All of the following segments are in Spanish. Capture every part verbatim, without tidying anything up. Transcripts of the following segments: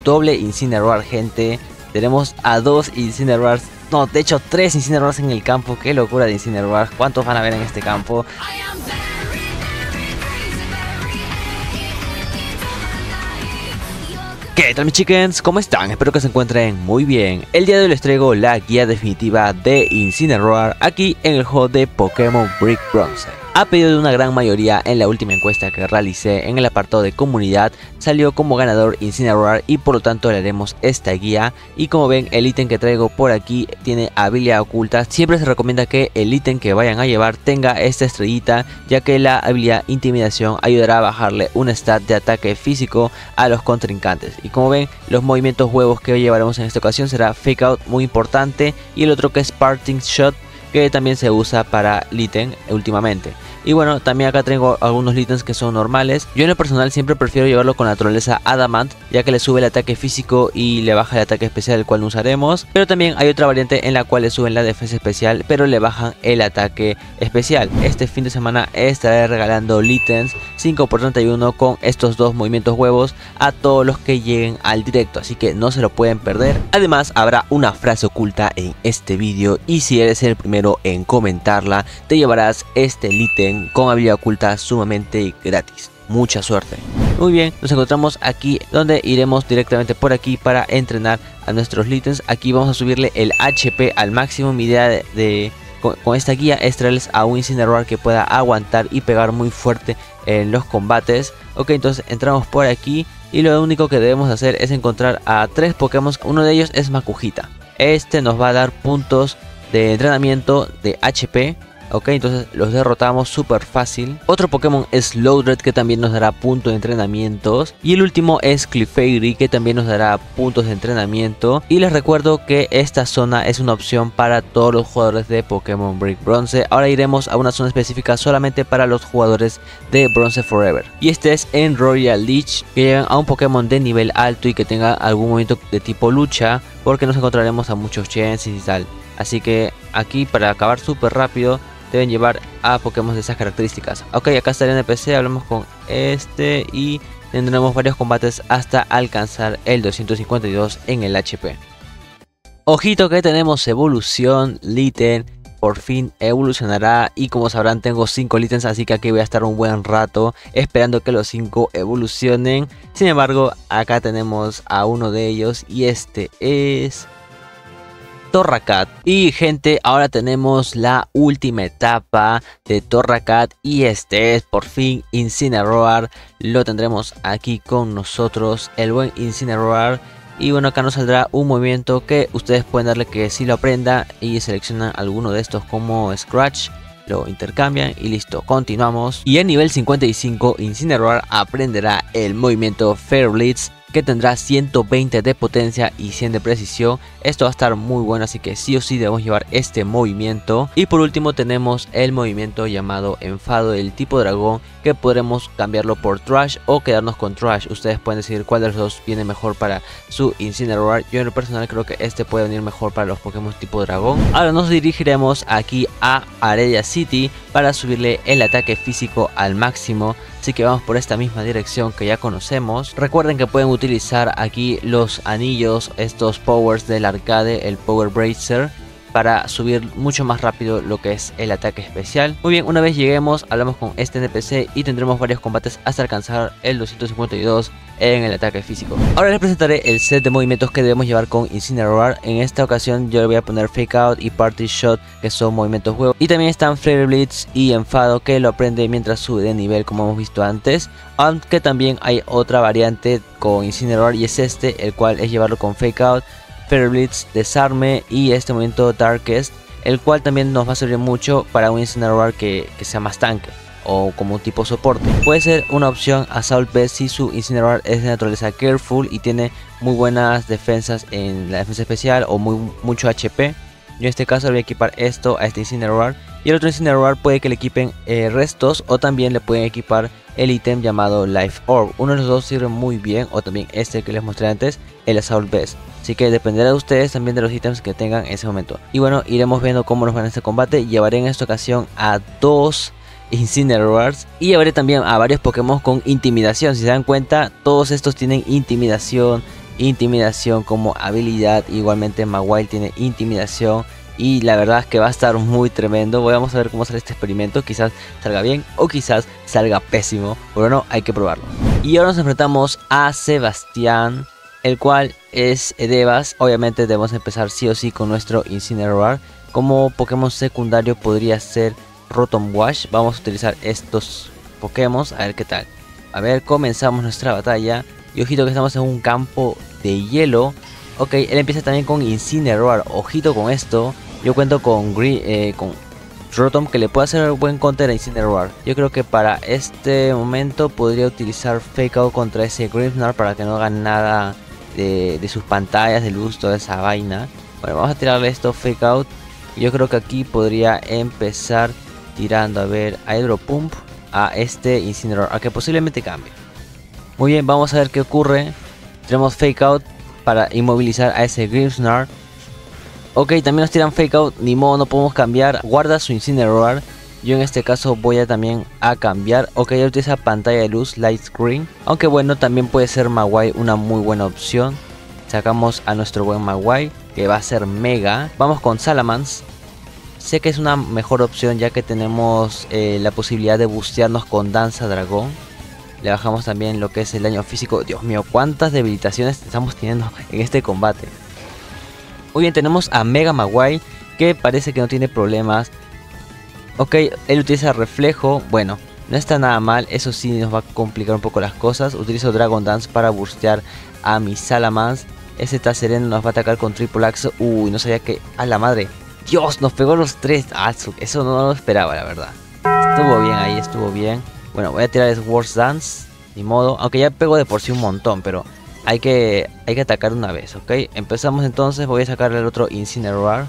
doble Incineroar, gente. Tenemos a dos Incineroars, no, de hecho tres Incineroars en el campo. Qué locura de Incineroar. ¿Cuántos van a ver en este campo? ¿Qué tal mis chickens? ¿Cómo están? Espero que se encuentren muy bien. El día de hoy les traigo la guía definitiva de Incineroar aquí en el juego de Pokémon Brick Bronze. A pedido de una gran mayoría, en la última encuesta que realicé en el apartado de comunidad salió como ganador Incineroar y por lo tanto le haremos esta guía. Y como ven, el ítem que traigo por aquí tiene habilidad oculta. Siempre se recomienda que el ítem que vayan a llevar tenga esta estrellita, ya que la habilidad intimidación ayudará a bajarle un stat de ataque físico a los contrincantes. Y como ven, los movimientos huevos que llevaremos en esta ocasión será Fake Out, muy importante, y el otro que es Parting Shot, que también se usa para el ítem últimamente. Y bueno, también acá tengo algunos ítems que son normales. Yo en lo personal siempre prefiero llevarlo con naturaleza Adamant, ya que le sube el ataque físico y le baja el ataque especial, el cual no usaremos. Pero también hay otra variante en la cual le suben la defensa especial, pero le bajan el ataque especial. Este fin de semana estaré regalando ítems cinco por treinta y uno con estos dos movimientos huevos a todos los que lleguen al directo, así que no se lo pueden perder. Además habrá una frase oculta en este vídeo y si eres el primero en comentarla te llevarás este ítem con habilidad oculta sumamente gratis. Mucha suerte. Muy bien, nos encontramos aquí donde iremos directamente por aquí para entrenar a nuestros ítems. Aquí vamos a subirle el H P al máximo. Mi idea de, de con, con esta guía es traerles a un Incineroar que pueda aguantar y pegar muy fuerte en los combates. Ok, entonces entramos por aquí y lo único que debemos hacer es encontrar a tres Pokémon. Uno de ellos es Makuhita. Este nos va a dar puntos de entrenamiento de H P. Ok, entonces los derrotamos súper fácil. Otro Pokémon es Loudred, que también nos dará puntos de entrenamientos. Y el último es Clefairy, que también nos dará puntos de entrenamiento. Y les recuerdo que esta zona es una opción para todos los jugadores de Pokémon Brick Bronze. Ahora iremos a una zona específica solamente para los jugadores de Bronze Forever. Y este es en Royal Lich, que llegan a un Pokémon de nivel alto y que tenga algún movimiento de tipo lucha, porque nos encontraremos a muchos chances y tal. Así que aquí, para acabar súper rápido, deben llevar a Pokémon de esas características. Ok, acá está el N P C, hablamos con este y tendremos varios combates hasta alcanzar el doscientos cincuenta y dos en el H P. Ojito que tenemos evolución, Litten por fin evolucionará y como sabrán tengo cinco ítems, así que aquí voy a estar un buen rato esperando que los cinco evolucionen. Sin embargo, acá tenemos a uno de ellos y este es Torracat. Y gente, ahora tenemos la última etapa de Torracat y este es por fin Incineroar. Lo tendremos aquí con nosotros, el buen Incineroar. Y bueno, acá nos saldrá un movimiento que ustedes pueden darle que si lo aprenda y seleccionan alguno de estos como Scratch, lo intercambian y listo, continuamos. Y en nivel cincuenta y cinco Incineroar aprenderá el movimiento Fair Blitz, que tendrá ciento veinte de potencia y cien de precisión. Esto va a estar muy bueno, así que sí o sí debemos llevar este movimiento. Y por último tenemos el movimiento llamado Enfado del tipo dragón, que podremos cambiarlo por Trash o quedarnos con Trash. Ustedes pueden decidir cuál de los dos viene mejor para su Incineroar. Yo en lo personal creo que este puede venir mejor para los Pokémon tipo dragón. Ahora nos dirigiremos aquí a Arelia City para subirle el ataque físico al máximo. Así que vamos por esta misma dirección que ya conocemos. Recuerden que pueden utilizar aquí los anillos, estos powers del arcade, el Power Bracer, para subir mucho más rápido lo que es el ataque especial. Muy bien, una vez lleguemos, hablamos con este N P C y tendremos varios combates hasta alcanzar el doscientos cincuenta y dos en el ataque físico. Ahora les presentaré el set de movimientos que debemos llevar con Incineroar. En esta ocasión yo le voy a poner Fake Out y Party Shot, que son movimientos huevos. Y también están Flare Blitz y Enfado, que lo aprende mientras sube de nivel, como hemos visto antes. Aunque también hay otra variante con Incineroar y es este, el cual es llevarlo con Fake Out, Flare Blitz, Desarme y este movimiento Darkest, el cual también nos va a servir mucho para un Incineroar que, que sea más tanque o como tipo soporte. Puede ser una opción Assault Vest si su Incineroar es de naturaleza Careful y tiene muy buenas defensas en la defensa especial o muy, mucho H P. Yo en este caso le voy a equipar esto a este Incineroar. Y el otro Incineroar puede que le equipen eh, restos o también le pueden equipar el ítem llamado Life Orb. Uno de los dos sirve muy bien, o también este que les mostré antes, el Assault Vest. Así que dependerá de ustedes también de los ítems que tengan en ese momento. Y bueno, iremos viendo cómo nos va en este combate. Llevaré en esta ocasión a dos Incineroars y llevaré también a varios Pokémon con intimidación. Si se dan cuenta, todos estos tienen intimidación, intimidación como habilidad. Igualmente Mawile tiene intimidación. Y la verdad es que va a estar muy tremendo. Vamos a ver cómo sale este experimento. Quizás salga bien o quizás salga pésimo. Pero no, hay que probarlo. Y ahora nos enfrentamos a Sebastián, el cual es Edevas. Obviamente debemos empezar sí o sí con nuestro Incineroar. Como Pokémon secundario podría ser Rotom Wash. Vamos a utilizar estos Pokémon. A ver qué tal. A ver, comenzamos nuestra batalla. Y ojito que estamos en un campo de hielo. Ok, él empieza también con Incineroar. Ojito con esto. Yo cuento con, Green, eh, con Rotom, que le puede hacer buen counter a Incineroar. Yo creo que para este momento podría utilizar Fake Out contra ese Grimmsnarl para que no haga nada de, de sus pantallas de luz, toda esa vaina. Bueno, vamos a tirarle esto Fake Out. Yo creo que aquí podría empezar tirando, a ver, a Hydro Pump a este Incineroar, a que posiblemente cambie. Muy bien, vamos a ver qué ocurre. Tenemos Fake Out para inmovilizar a ese Grimmsnarl. Ok, también nos tiran Fake Out, ni modo, no podemos cambiar. Guarda su Incineroar. Yo en este caso voy a también a cambiar. Ok, ya utiliza pantalla de luz, Light Screen. Aunque bueno, también puede ser Mawile una muy buena opción. Sacamos a nuestro buen Mawile, que va a ser Mega. Vamos con Salamence. Sé que es una mejor opción ya que tenemos eh, la posibilidad de boostearnos con Danza Dragón. Le bajamos también lo que es el daño físico. Dios mío, cuántas debilitaciones estamos teniendo en este combate. Muy bien, tenemos a Mega Mawile, que parece que no tiene problemas. Ok, él utiliza reflejo. Bueno, no está nada mal. Eso sí nos va a complicar un poco las cosas. Utilizo Dragon Dance para burstear a mi Salamence. Ese Taserena nos va a atacar con Triple Axe. Uy, no sabía que... ¡A la madre! ¡Dios! Nos pegó los tres. Ah, eso no lo esperaba, la verdad. Estuvo bien ahí, estuvo bien. Bueno, voy a tirar Swords Dance. Ni modo. Aunque ya pego de por sí un montón, pero... Hay que, hay que atacar una vez, ¿ok? Empezamos entonces, voy a sacar el otro Incineroar.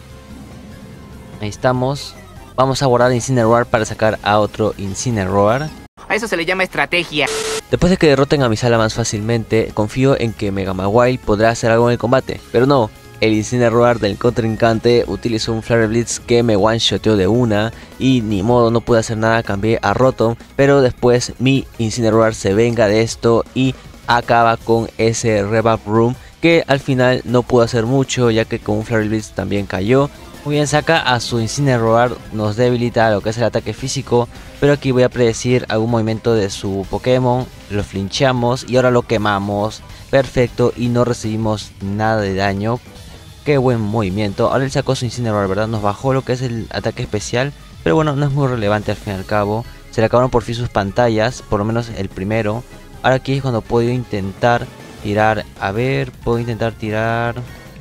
Ahí estamos. Vamos a guardar Incineroar para sacar a otro Incineroar. A eso se le llama estrategia. Después de que derroten a mi Salamence fácilmente, confío en que Mega Mawile podrá hacer algo en el combate. Pero no, el Incineroar del contrincante utilizó un Flare Blitz que me one-shoteó de una. Y ni modo, no pude hacer nada, cambié a Rotom. Pero después mi Incineroar se venga de esto y... acaba con ese Revive Room, que al final no pudo hacer mucho ya que con un Flare Blitz también cayó. Muy bien, saca a su Incineroar, nos debilita lo que es el ataque físico, pero aquí voy a predecir algún movimiento de su Pokémon. Lo flinchamos y ahora lo quemamos. Perfecto, y no recibimos nada de daño. Qué buen movimiento. Ahora él sacó su Incineroar, ¿verdad? Nos bajó lo que es el ataque especial, pero bueno, no es muy relevante al fin y al cabo. Se le acabaron por fin sus pantallas, por lo menos el primero. Ahora aquí es cuando puedo intentar tirar, a ver, puedo intentar tirar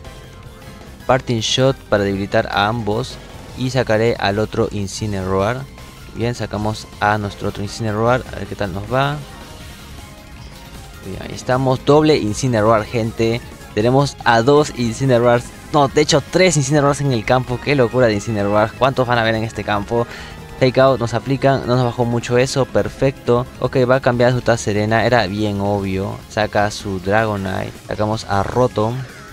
Parting Shot para debilitar a ambos. Y sacaré al otro Incineroar. Bien, sacamos a nuestro otro Incineroar, a ver qué tal nos va. Bien, ahí estamos, doble Incineroar, gente. Tenemos a dos Incineroars, no, de hecho tres Incineroars en el campo. Qué locura de Incineroars, ¿cuántos van a ver en este campo? Fake Out nos aplican, no nos bajó mucho eso, perfecto. Ok, va a cambiar su Taserena, era bien obvio. Saca su Dragonite, sacamos a Rotom.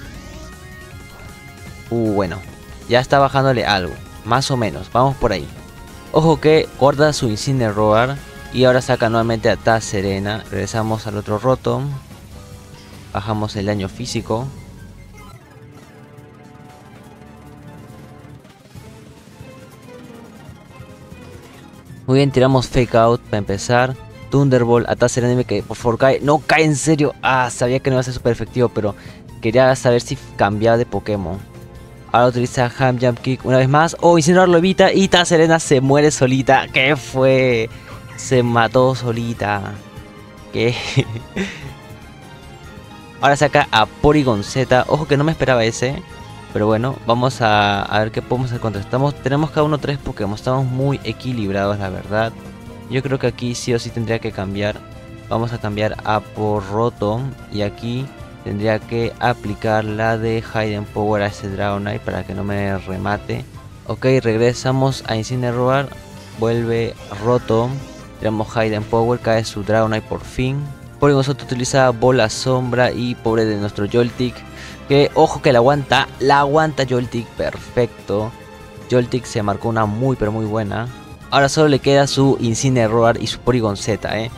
Uh, bueno, ya está bajándole algo, más o menos, vamos por ahí. Ojo que guarda su Incineroar y ahora saca nuevamente a Taserena. Regresamos al otro Rotom. Bajamos el daño físico. Muy bien, tiramos Fake Out para empezar. Thunderbolt, a Taserena que por favor cae. No cae, en serio. Ah, sabía que no iba a ser súper efectivo, pero quería saber si cambiaba de Pokémon. Ahora utiliza Ham Jump Kick una vez más. Oh, Incineroar lo evita y Taserena se muere solita. ¿Qué fue? Se mató solita. ¿Qué? Ahora saca a Porygon Z. Ojo que no me esperaba ese. Pero bueno, vamos a, a ver qué podemos encontrar. Estamos, tenemos cada uno tres Pokémon. Estamos muy equilibrados, la verdad. Yo creo que aquí sí o sí tendría que cambiar. Vamos a cambiar a por Rotom. Y aquí tendría que aplicar la de Hidden Power a ese Dragonite para que no me remate. Ok, regresamos a Incineroar. Vuelve Rotom. Tenemos Hidden Power. Cae su Dragonite por fin. Por nosotros utiliza Bola Sombra. Y pobre de nuestro Joltik, que ojo que la aguanta. La aguanta Joltik. Perfecto. Joltik se marcó una muy pero muy buena. Ahora solo le queda su Incineroar y su Porygon Z, eh.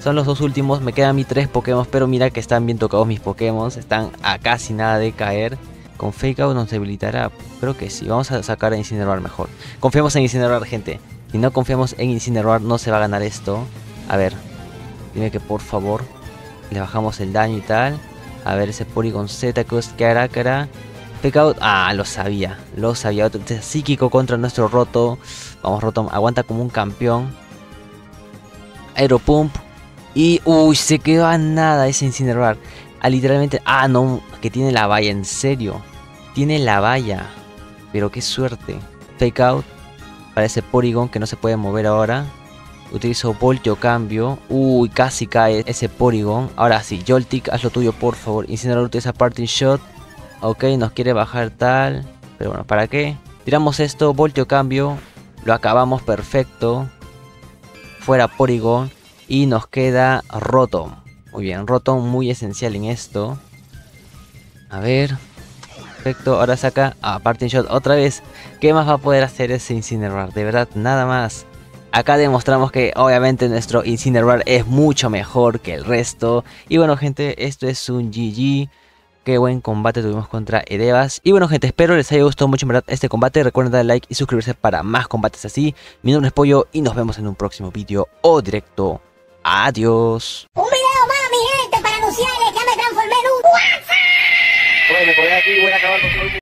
Son los dos últimos, me quedan mis tres Pokémon, pero mira que están bien tocados mis Pokémon. Están a casi nada de caer. Con Fake Out nos debilitará. Creo que sí, vamos a sacar a Incineroar mejor. Confiemos en Incineroar, gente. Si no confiamos en Incineroar no se va a ganar esto. A ver, dime que por favor le bajamos el daño y tal. A ver ese Porygon Z, que hará, que hará. Fake Out, ah, lo sabía, lo sabía. Otro psíquico contra nuestro Rotom. Vamos, Rotom, aguanta como un campeón. Aeropump. Y, uy, se quedó a nada ese Incineroar. Ah, literalmente, ah, no, que tiene la valla, en serio. Tiene la valla. Pero qué suerte. Fake Out. Para ese Porygon que no se puede mover ahora. Utilizo Voltio cambio. Uy, casi cae ese Porygon. Ahora sí, Joltik, haz lo tuyo, por favor. Incineroar utiliza Parting Shot. Ok, nos quiere bajar tal. Pero bueno, ¿para qué? Tiramos esto, Voltio cambio. Lo acabamos perfecto. Fuera Porygon. Y nos queda Rotom. Muy bien, Rotom muy esencial en esto. A ver. Perfecto, ahora saca a Parting Shot otra vez. ¿Qué más va a poder hacer ese Incineroar? De verdad, nada más. Acá demostramos que obviamente nuestro Incineroar es mucho mejor que el resto. Y bueno, gente, esto es un G G. Qué buen combate tuvimos contra Edevas. Y bueno, gente, espero les haya gustado mucho en verdad este combate. Recuerden darle like y suscribirse para más combates así. Mi nombre es Pollo y nos vemos en un próximo vídeo o directo. Adiós. Un video más, mi gente, para anunciarles que me transformé en un WhatsApp. Bueno, por aquí voy a acabar con